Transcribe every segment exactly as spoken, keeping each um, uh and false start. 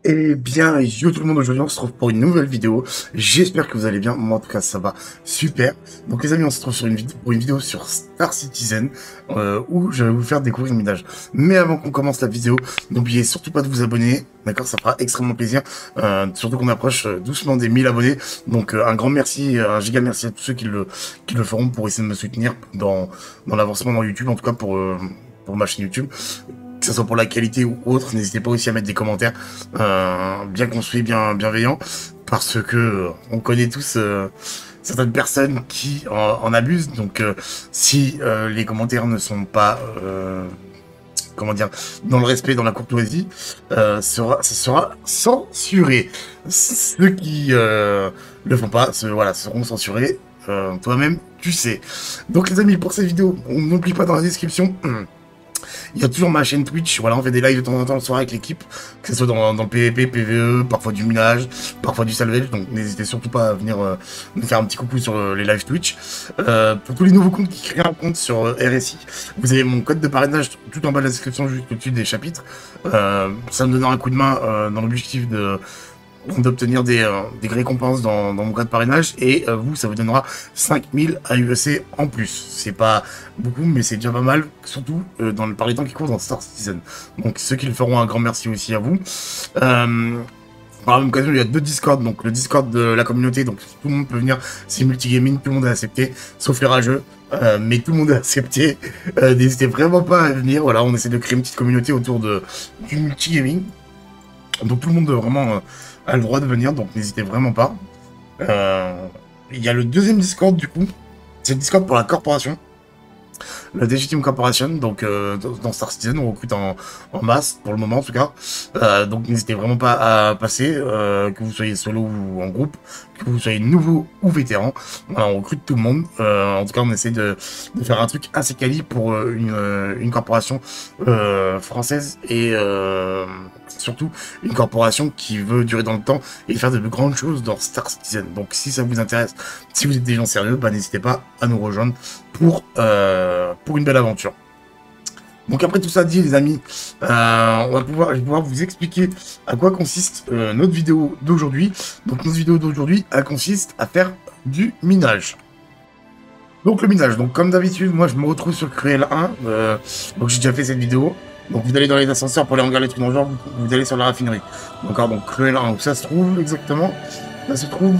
Eh bien, yo tout le monde, aujourd'hui on se retrouve pour une nouvelle vidéo. J'espère que vous allez bien, moi en tout cas ça va super. Donc les amis, on se retrouve sur une vidéo, pour une vidéo sur Star Citizen, euh, où je vais vous faire découvrir une minage. Mais avant qu'on commence la vidéo, n'oubliez surtout pas de vous abonner, d'accord, ça fera extrêmement plaisir. Euh, surtout qu'on approche doucement des mille abonnés. Donc euh, un grand merci, un giga merci à tous ceux qui le, qui le feront pour essayer de me soutenir dans, dans l'avancement dans YouTube, en tout cas pour, euh, pour ma chaîne YouTube. Que ce soit pour la qualité ou autre, n'hésitez pas aussi à mettre des commentaires euh, bien construits, bien bienveillants, parce que euh, on connaît tous euh, certaines personnes qui en, en abusent. Donc, euh, si euh, les commentaires ne sont pas, euh, comment dire, dans le respect, dans la courtoisie, euh, sera, ça sera censuré. Ceux qui euh, le font pas, ce, voilà, seront censurés. Euh, Toi-même, tu sais. Donc, les amis, pour cette vidéo, on n'oublie pas dans la description. Il y a toujours ma chaîne Twitch, voilà, on fait des lives de temps en temps le soir avec l'équipe, que ce soit dans, dans le P V P, P V E, parfois du minage, parfois du salvage, donc n'hésitez surtout pas à venir euh, nous faire un petit coucou sur euh, les lives Twitch. Euh, pour tous les nouveaux comptes qui créent un compte sur euh, R S I, vous avez mon code de parrainage tout en bas de la description, juste au-dessus des chapitres. Euh, ça me donnera un coup de main euh, dans l'objectif de d'obtenir des, euh, des récompenses dans, dans mon cas de parrainage, et euh, vous, ça vous donnera cinq mille A U E C en plus. C'est pas beaucoup, mais c'est déjà pas mal, surtout euh, dans le, par les temps qui courent dans Star Citizen. Donc ceux qui le feront, un grand merci aussi à vous. Euh, par la même occasion, il y a deux Discord, donc le Discord de la communauté, donc tout le monde peut venir, c'est multigaming, tout le monde est accepté, sauf les rageux, euh, mais tout le monde est accepté. Euh, N'hésitez vraiment pas à venir, voilà, on essaie de créer une petite communauté autour de, du multigaming. Donc tout le monde vraiment euh, a le droit de venir, donc n'hésitez vraiment pas. Euh, Il y a le deuxième Discord du coup, c'est le Discord pour la corporation, la D G Team Corporation, donc euh, dans Star Citizen on recrute en, en masse pour le moment en tout cas. Euh, donc n'hésitez vraiment pas à passer, euh, que vous soyez solo ou en groupe, que vous soyez nouveau ou vétéran. Voilà, on recrute tout le monde. Euh, en tout cas on essaie de, de faire un truc assez quali pour euh, une, euh, une corporation euh, française, et euh, surtout une corporation qui veut durer dans le temps et faire de grandes choses dans Star Citizen. Donc si ça vous intéresse, si vous êtes des gens sérieux, bah, n'hésitez pas à nous rejoindre pour, euh, pour une belle aventure. Donc après tout ça dit, les amis, euh, on va pouvoir, je vais pouvoir vous expliquer à quoi consiste euh, notre vidéo d'aujourd'hui. Donc notre vidéo d'aujourd'hui, elle consiste à faire du minage. Donc le minage, donc comme d'habitude, moi je me retrouve sur Cruel un, euh, donc j'ai déjà fait cette vidéo. Donc vous allez dans les ascenseurs pour aller regarder les trucs dans le genre, vous, vous allez sur la raffinerie. D'accord, donc Cruel un, où ça se trouve exactement? Ça se trouve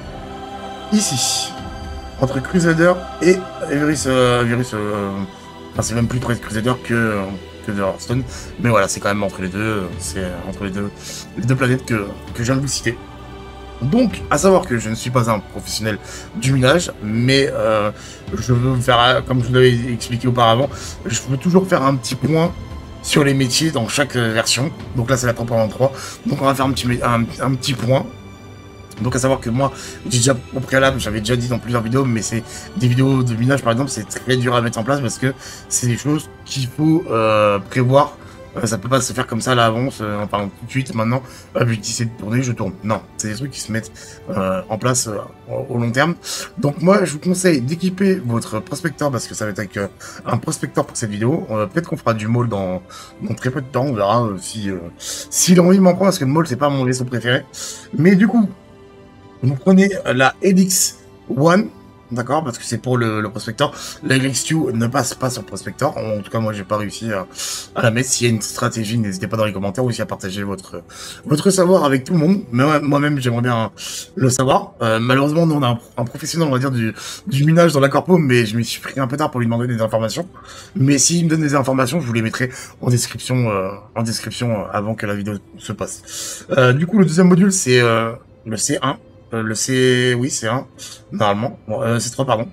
ici, entre Crusader et Everis, euh, Everis, euh, enfin c'est même plus près de Crusader que, que de Hearthstone, mais voilà, c'est quand même entre les deux, c'est entre les deux, les deux planètes que, que je viens de vous citer. Donc, à savoir que je ne suis pas un professionnel du minage, mais euh, je veux faire, comme je vous l'avais expliqué auparavant, je veux toujours faire un petit point sur les métiers dans chaque version. Donc là, c'est la trois point vingt-trois. Donc on va faire un petit, un, un petit point. Donc à savoir que moi, j'ai déjà au préalable, j'avais déjà dit dans plusieurs vidéos, mais c'est des vidéos de minage par exemple, c'est très dur à mettre en place parce que c'est des choses qu'il faut euh, prévoir. Euh, ça peut pas se faire comme ça à l'avance, euh, en parlant tout de suite, maintenant, ah, je décide de tourner, je tourne. Non, c'est des trucs qui se mettent euh, en place euh, au long terme. Donc moi, je vous conseille d'équiper votre prospecteur, parce que ça va être avec euh, un prospecteur pour cette vidéo. Euh, Peut-être qu'on fera du maul dans, dans très peu de temps, on verra euh, si, euh, si l'envie m'en prend, parce que le maul, c'est pas mon vaisseau préféré. Mais du coup, vous prenez la Helix One, d'accord, parce que c'est pour le, le prospecteur. La Helix deux ne passe pas sur le prospecteur. En tout cas, moi, j'ai pas réussi à, à la mettre. S'il y a une stratégie, n'hésitez pas dans les commentaires aussi à partager votre votre savoir avec tout le monde. Mais moi-même, j'aimerais bien le savoir. Euh, malheureusement, nous, on a un, un professionnel, on va dire, du, du minage dans la corpo, mais je m'y suis pris un peu tard pour lui demander des informations. Mais s'il me donne des informations, je vous les mettrai en description, euh, en description euh, avant que la vidéo se passe. Euh, du coup, le deuxième module, c'est euh, le C un. Euh, le C... Oui, C un, normalement. Bon, euh, C trois, pardon.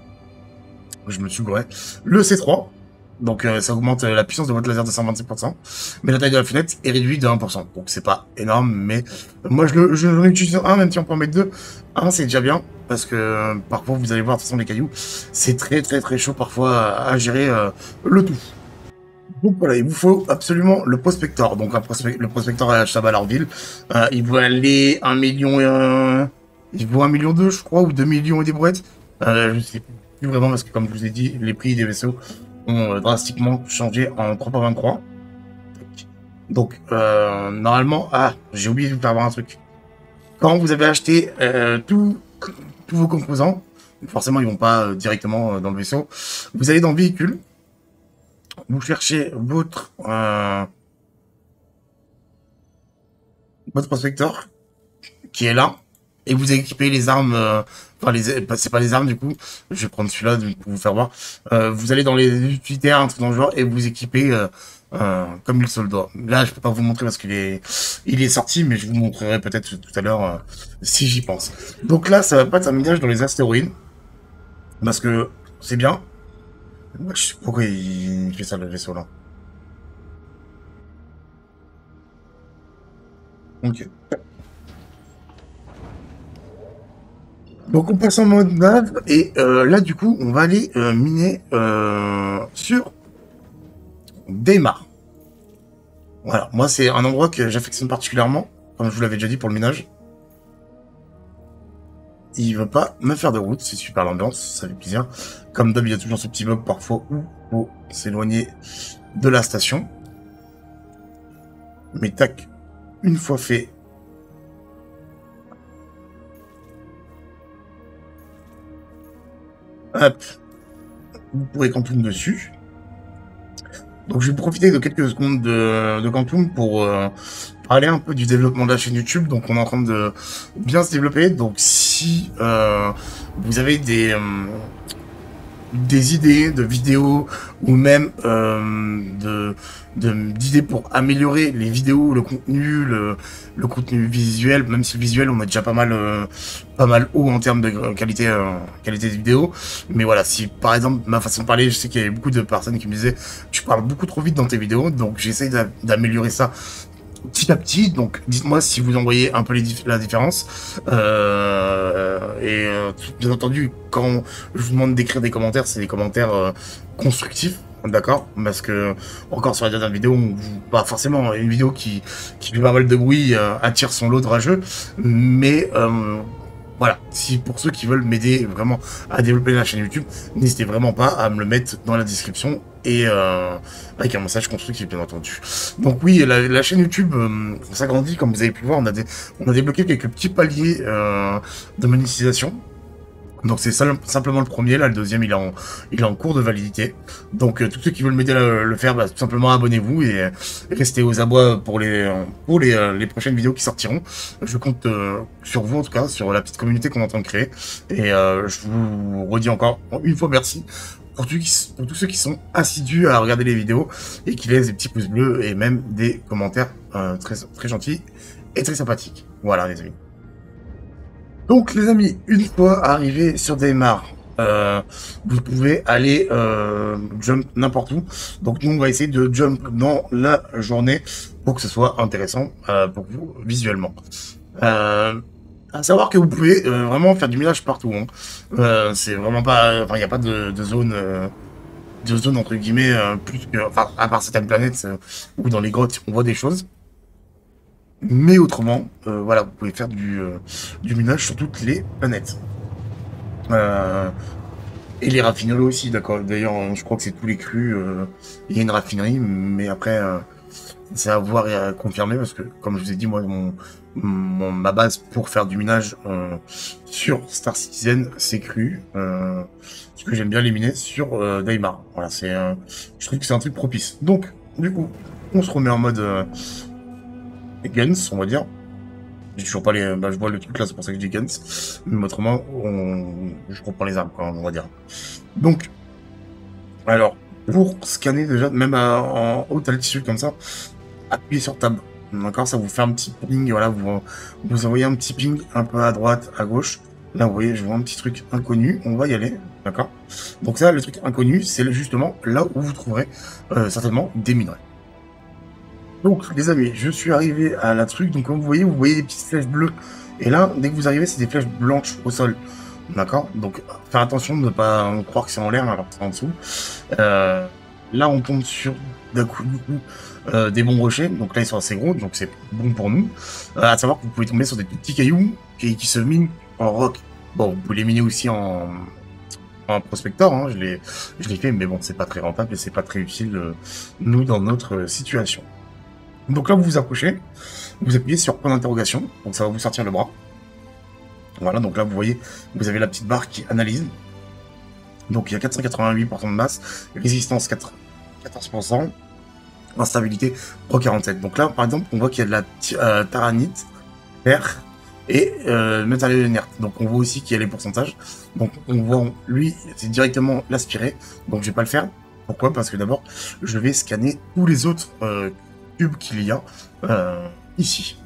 Je me suis gouré. Le C trois, donc euh, ça augmente la puissance de votre laser de cent vingt-cinq pour cent, mais la taille de la fenêtre est réduite de un pour cent. Donc c'est pas énorme, mais moi je le je l'utilise un, même si on peut en mettre deux. Un, c'est déjà bien, parce que euh, parfois, vous allez voir, de toute façon, les cailloux, c'est très très très chaud parfois à, à gérer euh, le tout. Donc voilà, il vous faut absolument le prospector. Donc un prospect, le prospector à Chabalarville, euh, il vaut aller un million et un... Il vaut un million deux, je crois, ou deux millions et des brouettes. Euh, je sais plus vraiment, parce que comme je vous ai dit, les prix des vaisseaux ont euh, drastiquement changé en trois point vingt-trois. Donc, euh, normalement... Ah, j'ai oublié de vous faire voir un truc. Quand vous avez acheté euh, tout, tous vos composants, forcément, ils vont pas euh, directement euh, dans le vaisseau, vous allez dans le véhicule, vous cherchez votre... Euh, votre prospecteur, qui est là, et vous équipez les armes... Euh, enfin, les, c'est pas les armes, du coup, je vais prendre celui-là pour vous faire voir. Euh, vous allez dans les utilitaires, un truc dans le genre, et vous équipez... Euh, Euh, comme il se le doit. Là, je peux pas vous montrer parce qu'il est, il est sorti, mais je vous montrerai peut-être tout à l'heure euh, si j'y pense. Donc là, ça va pas être un minage dans les astéroïdes parce que c'est bien. Je sais pas pourquoi il fait ça le vaisseau là. Ok. Donc on passe en mode nav et euh, là du coup on va aller euh, miner euh, sur Daymar. Voilà, moi c'est un endroit que j'affectionne particulièrement, comme je vous l'avais déjà dit pour le minage. Il veut pas me faire de route, c'est super l'ambiance, ça fait plaisir. Comme d'hab, il y a toujours ce petit bug parfois où faut s'éloigner de la station. Mais tac, une fois fait, hop, vous pourrez Quantum dessus. Donc je vais profiter de quelques secondes de, de Quantum pour euh, parler un peu du développement de la chaîne YouTube. Donc on est en train de bien se développer. Donc si euh, vous avez des, euh, des idées de vidéos ou même euh, de d'idées pour améliorer les vidéos, le contenu, le, le contenu visuel, même si le visuel on est déjà pas mal euh, pas mal haut en termes de qualité euh, qualité de vidéo. Mais voilà, si par exemple ma façon de parler, je sais qu'il y avait beaucoup de personnes qui me disaient tu parles beaucoup trop vite dans tes vidéos, donc j'essaie d'améliorer ça petit à petit. Donc dites-moi si vous envoyez un peu les dif la différence. Euh, et euh, bien entendu, quand je vous demande d'écrire des commentaires, c'est des commentaires euh, constructifs. D'accord, parce que encore sur la dernière vidéo, on, pas forcément une vidéo qui qui fait pas mal de bruit euh, attire son lot de rageux, mais euh, voilà, si pour ceux qui veulent m'aider vraiment à développer la chaîne YouTube, n'hésitez vraiment pas à me le mettre dans la description et euh, avec un message constructif bien entendu. Donc oui, la, la chaîne YouTube euh, s'agrandit, comme vous avez pu le voir, on a, des, on a débloqué quelques petits paliers euh, de monétisation. Donc c'est simplement le premier, là le deuxième il est en, il est en cours de validité. Donc euh, tous ceux qui veulent m'aider à le, le faire, bah, tout simplement abonnez-vous et, et restez aux abois pour les pour les, euh, les prochaines vidéos qui sortiront. Je compte euh, sur vous en tout cas, sur la petite communauté qu'on est en train de créer. Et euh, je vous redis encore une fois merci pour, tous qui, pour tous ceux qui sont assidus à regarder les vidéos et qui laissent des petits pouces bleus et même des commentaires euh, très, très gentils et très sympathiques. Voilà les amis. Donc les amis, une fois arrivé sur Daymar, euh, vous pouvez aller euh, jump n'importe où. Donc nous on va essayer de jump dans la journée pour que ce soit intéressant euh, pour vous visuellement. Euh, à savoir que vous pouvez euh, vraiment faire du minage partout. Hein. Euh, c'est vraiment pas, enfin il n'y a pas de, de zone, euh, de zone entre guillemets euh, plus que, enfin à part certaines planètes euh, où dans les grottes on voit des choses. Mais autrement, euh, voilà, vous pouvez faire du, euh, du minage sur toutes les planètes. Euh, et les raffineries aussi, d'accord. D'ailleurs, je crois que c'est tous les crus. Euh, il y a une raffinerie, mais après, euh, c'est à voir et à confirmer parce que, comme je vous ai dit, moi, mon, mon ma base pour faire du minage euh, sur Star Citizen, c'est cru. Euh, parce que j'aime bien les miner sur euh, Daymar. Voilà, c'est, euh, je trouve que c'est un truc propice. Donc, du coup, on se remet en mode euh, guns, on va dire. J'ai toujours pas les, bah, je vois le truc là, c'est pour ça que je dis guns. Mais autrement, on, je reprends les armes, quoi, on va dire. Donc, alors, pour scanner déjà, même à, en haute altitude comme ça, appuyez sur Tab. D'accord, ça vous fait un petit ping, voilà, vous, vous envoyez un petit ping un peu à droite, à gauche. Là, vous voyez, je vois un petit truc inconnu, on va y aller, d'accord. Donc ça, le truc inconnu, c'est justement là où vous trouverez euh, certainement des minerais. Donc, les amis, je suis arrivé à la truc. Donc, comme vous voyez, vous voyez des petites flèches bleues. Et là, dès que vous arrivez, c'est des flèches blanches au sol. D'accord. Donc, faire attention de ne pas croire que c'est en l'air alors que c'est en dessous. Euh, là, on tombe sur, d'un coup, du coup, euh, des bons rochers. Donc là, ils sont assez gros. Donc, c'est bon pour nous. Euh, à savoir que vous pouvez tomber sur des petits cailloux qui, qui se minent en roc. Bon, vous pouvez les miner aussi en, en prospector. Hein, je l'ai je l'ai fait, mais bon, c'est pas très rentable et c'est pas très utile, euh, nous, dans notre situation. Donc là, vous vous approchez, vous appuyez sur point d'interrogation, donc ça va vous sortir le bras. Voilà, donc là, vous voyez, vous avez la petite barre qui analyse. Donc il y a quatre cent quatre-vingt-huit pour cent de masse, résistance quatorze pour cent, instabilité trois virgule quarante-sept. Donc là, par exemple, on voit qu'il y a de la euh, taranite, fer et euh, matériaux inertes. Donc on voit aussi qu'il y a les pourcentages. Donc on voit, lui, c'est directement l'aspirer. Donc je vais pas le faire. Pourquoi? Parce que d'abord, je vais scanner tous les autres euh, cubes qu'il y a euh, ici.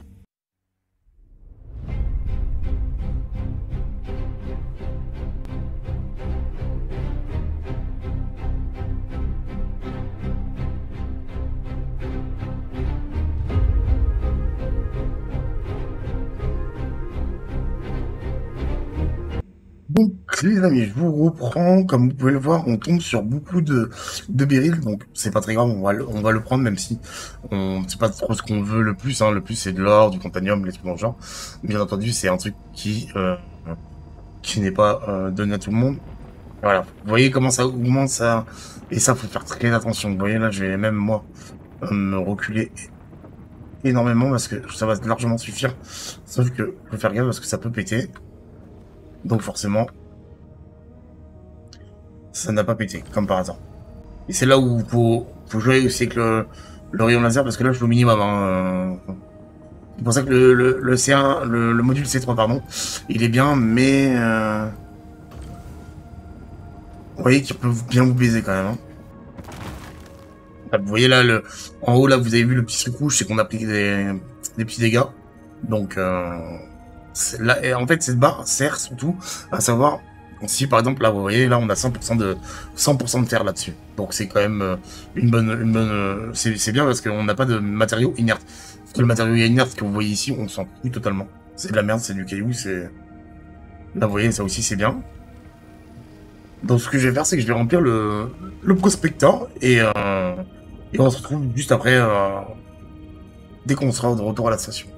Donc les amis, je vous reprends, comme vous pouvez le voir, on tombe sur beaucoup de, de béryl, donc c'est pas très grave, on va le, on va le prendre, même si on sait pas trop ce qu'on veut le plus, hein. Le plus c'est de l'or, du companium, les trucs dans le genre. Bien entendu, c'est un truc qui euh, qui n'est pas euh, donné à tout le monde. Voilà, vous voyez comment ça augmente ça, et ça faut faire très attention. Vous voyez là, je vais même moi euh, me reculer énormément parce que ça va largement suffire, sauf que faut faire gaffe parce que ça peut péter. Donc forcément, ça n'a pas pété, comme par hasard. Et c'est là où faut, faut jouer aussi avec le, le rayon laser, parce que là je suis au minimum. Hein. C'est pour ça que le, le, le C un, le, le module C trois, pardon, il est bien, mais... Euh... Vous voyez qu'il peut bien vous baiser quand même. Hein. Là, vous voyez là, le, en haut, là, vous avez vu le petit truc rouge, c'est qu'on a pris des, des petits dégâts. Donc, euh, là, et en fait, cette barre sert surtout à savoir... Si par exemple là vous voyez là on a cent pour cent de cent pour cent de fer là-dessus, donc c'est quand même euh, une bonne une bonne euh, c'est bien parce qu'on n'a pas de matériaux inertes. Parce que le matériau inerte que vous voyez ici on s'en fout totalement, c'est de la merde, c'est du caillou, c'est là vous voyez ça aussi c'est bien. Donc ce que je vais faire c'est que je vais remplir le le prospector et euh, et on se retrouve juste après euh, dès qu'on sera de retour à la station.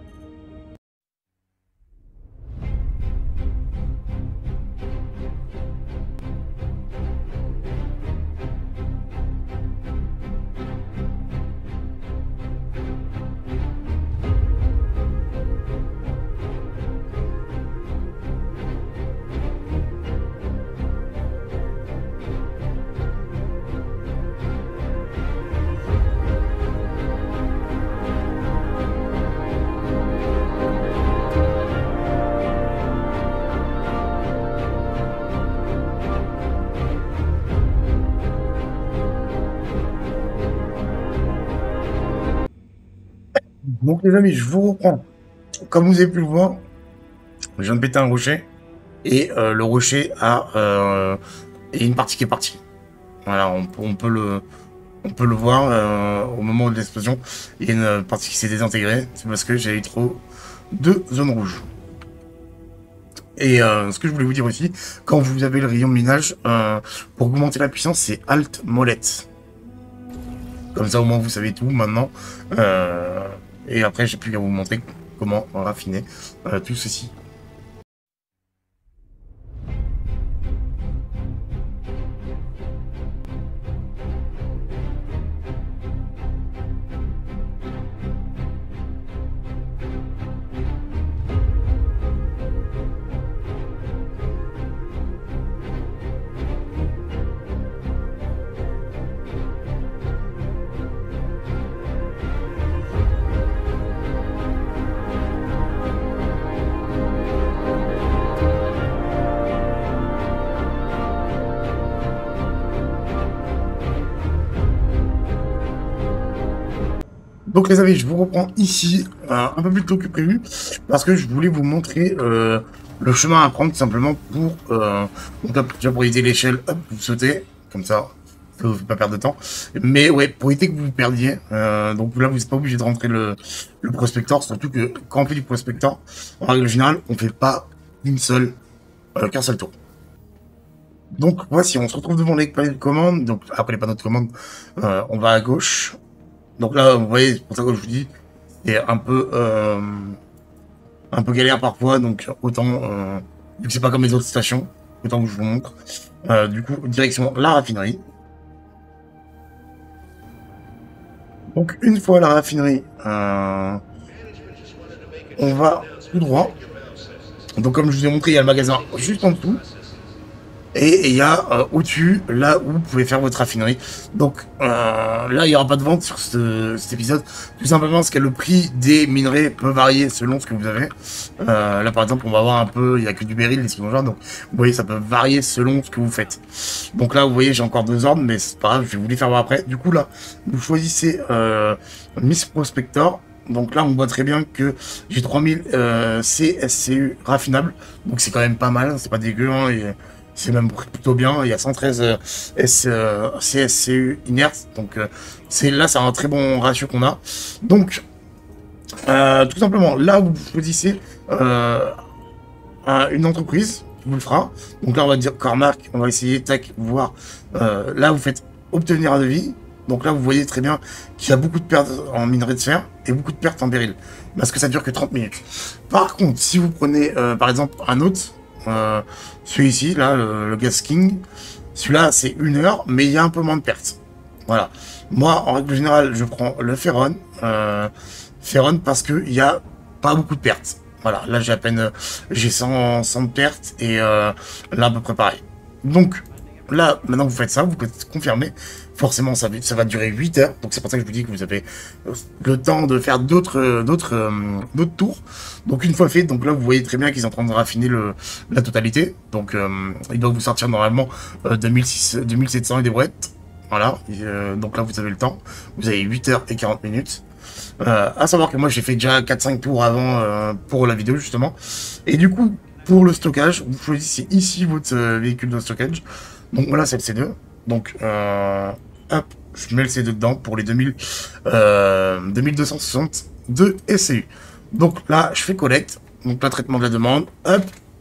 Donc les amis, je vous reprends. Comme vous avez pu le voir, je viens de péter un rocher et euh, le rocher a euh, une partie qui est partie. Voilà, on, on peut le on peut le voir euh, au moment de l'explosion. Il y a une partie qui s'est désintégrée. C'est parce que j'ai eu trop de zones rouges. Et euh, ce que je voulais vous dire aussi, quand vous avez le rayon de minage, euh, pour augmenter la puissance, c'est Alt Molette. Comme ça, au moins, vous savez tout maintenant. Euh, et après, j'ai plus qu'à vous montrer comment raffiner euh, tout ceci. Donc les amis, je vous reprends ici euh, un peu plus tôt que prévu parce que je voulais vous montrer euh, le chemin à prendre tout simplement pour euh, donc, déjà pour éviter l'échelle, hop, vous sautez comme ça, ça vous fait pas perdre de temps. Mais ouais, pour éviter que vous vous perdiez, euh, donc là vous n'êtes pas obligé de rentrer le, le prospector, surtout que quand on fait du prospector, en règle générale, on fait pas une seule, euh, qu'un seul tour. Donc voici, on se retrouve devant les panneaux de commande. Donc après les panneaux de commande, euh, on va à gauche. Donc là, vous voyez, c'est pour ça que je vous dis, c'est un peu, euh, un peu galère parfois, donc autant, euh, vu que c'est pas comme les autres stations, autant que je vous montre. Euh, du coup, direction la raffinerie. Donc une fois à la raffinerie, euh, on va tout droit. Donc comme je vous ai montré, il y a le magasin juste en dessous. Et il y a euh, au-dessus, là où vous pouvez faire votre raffinerie. Donc euh, là, il n'y aura pas de vente sur ce, cet épisode, tout simplement parce que le prix des minerais peut varier selon ce que vous avez. Euh, là, par exemple, on va voir un peu, il n'y a que du béryl, des secondes donc vous voyez, ça peut varier selon ce que vous faites. Donc là, vous voyez, j'ai encore deux ordres, mais c'est pas grave, je vais vous les faire voir après. Du coup, là, vous choisissez euh, Miss Prospector. Donc là, on voit très bien que j'ai trois mille euh, C S C U raffinables. Donc c'est quand même pas mal, c'est pas dégueu, hein, et c'est même plutôt bien. Il y a cent treize euh, S, euh, C S C U inertes. Donc euh, c'est là, c'est un très bon ratio qu'on a. Donc, euh, tout simplement, là, vous choisissez euh, un, une entreprise qui vous le fera. Donc là, on va dire Cormark. On va essayer, tac, voir. Euh, là, vous faites obtenir un devis. Donc là, vous voyez très bien qu'il y a beaucoup de pertes en minerai de fer et beaucoup de pertes en béryl. Parce que ça dure que trente minutes. Par contre, si vous prenez, euh, par exemple, un autre, euh, celui-ci, là, le, le Gas King, celui-là, c'est une heure, mais il y a un peu moins de pertes. Voilà. Moi, en règle générale, je prends le Ferron. Euh, Ferron parce qu'il n'y a pas beaucoup de pertes. Voilà. Là, j'ai à peine, j'ai cent, cent de pertes et euh, là, à peu près pareil. Donc, là, maintenant que vous faites ça, vous pouvez confirmer. Forcément, ça, ça va durer huit heures. Donc, c'est pour ça que je vous dis que vous avez le temps de faire d'autres d'autres euh, d'autres tours. Donc, une fois fait, donc là, vous voyez très bien qu'ils sont en train de raffiner le, la totalité. Donc, euh, ils doivent vous sortir normalement euh, deux mille sept cents et des brouettes. Voilà. Et, euh, donc là, vous avez le temps. Vous avez huit heures et quarante minutes. Euh, à savoir que moi, j'ai fait déjà quatre cinq tours avant euh, pour la vidéo, justement. Et du coup, pour le stockage, vous choisissez ici votre euh, véhicule de stockage. Donc voilà, c'est le C deux. Donc, euh, hop, je mets le C deux dedans pour les deux mille, euh, deux mille deux cent soixante-deux S C U. Donc là, je fais collecte. Donc là, traitement de la demande. Hop,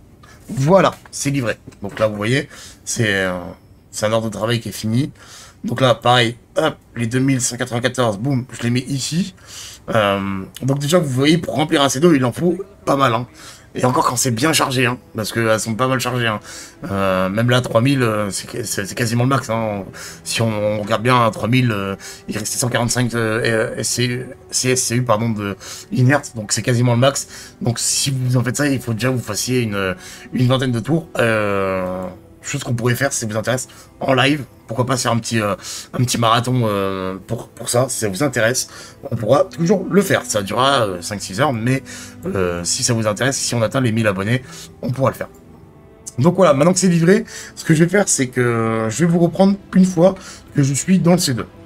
voilà, c'est livré. Donc là, vous voyez, c'est euh, c'est un ordre de travail qui est fini. Donc là, pareil, hop, les deux mille cent quatre-vingt-quatorze, boum, je les mets ici. Euh, donc déjà, vous voyez, pour remplir un C deux, il en faut pas mal, hein. Et encore quand c'est bien chargé, hein, parce qu'elles sont pas mal chargées. Hein. Euh, même là, trois mille, euh, c'est quasiment le max. Hein. Si on, on regarde bien, à trois mille, euh, il restait cent quarante-cinq euh, C S C U pardon, de inerte, donc c'est quasiment le max. Donc si vous en faites ça, il faut déjà que vous fassiez une, une vingtaine de tours. Euh, chose qu'on pourrait faire si ça vous intéresse en live. Pourquoi pas faire un petit, euh, un petit marathon euh, pour, pour ça, si ça vous intéresse. On pourra toujours le faire. Ça durera euh, cinq six heures, mais euh, si ça vous intéresse, si on atteint les mille abonnés, on pourra le faire. Donc voilà, maintenant que c'est livré, ce que je vais faire, c'est que je vais vous reprendre une fois que je suis dans le C deux.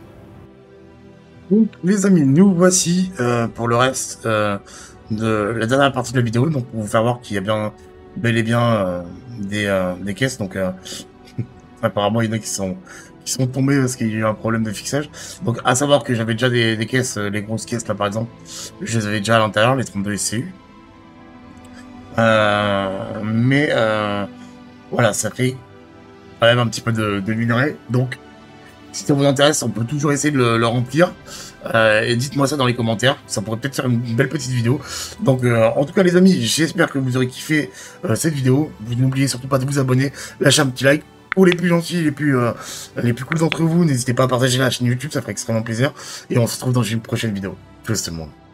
Donc les amis, nous voici euh, pour le reste euh, de la dernière partie de la vidéo, donc pour vous faire voir qu'il y a bien bel et bien euh, des, euh, des caisses. Donc euh, apparemment il y en a qui sont qui sont tombés parce qu'il y a eu un problème de fixage. Donc à savoir que j'avais déjà des, des caisses, les grosses caisses là par exemple, je les avais déjà à l'intérieur, les trente-deux S C U. Euh, mais euh, voilà, ça fait quand même un petit peu de, de minerai. Donc si ça vous intéresse, on peut toujours essayer de le, le remplir. Euh, et dites-moi ça dans les commentaires, ça pourrait peut-être faire une belle petite vidéo. Donc euh, en tout cas les amis, j'espère que vous aurez kiffé euh, cette vidéo. Vous n'oubliez surtout pas de vous abonner, lâcher un petit like. Pour les plus gentils, les plus euh, les plus cool d'entre vous, n'hésitez pas à partager la chaîne YouTube, ça ferait extrêmement plaisir. Et on se retrouve dans une prochaine vidéo. Tchuss tout le monde.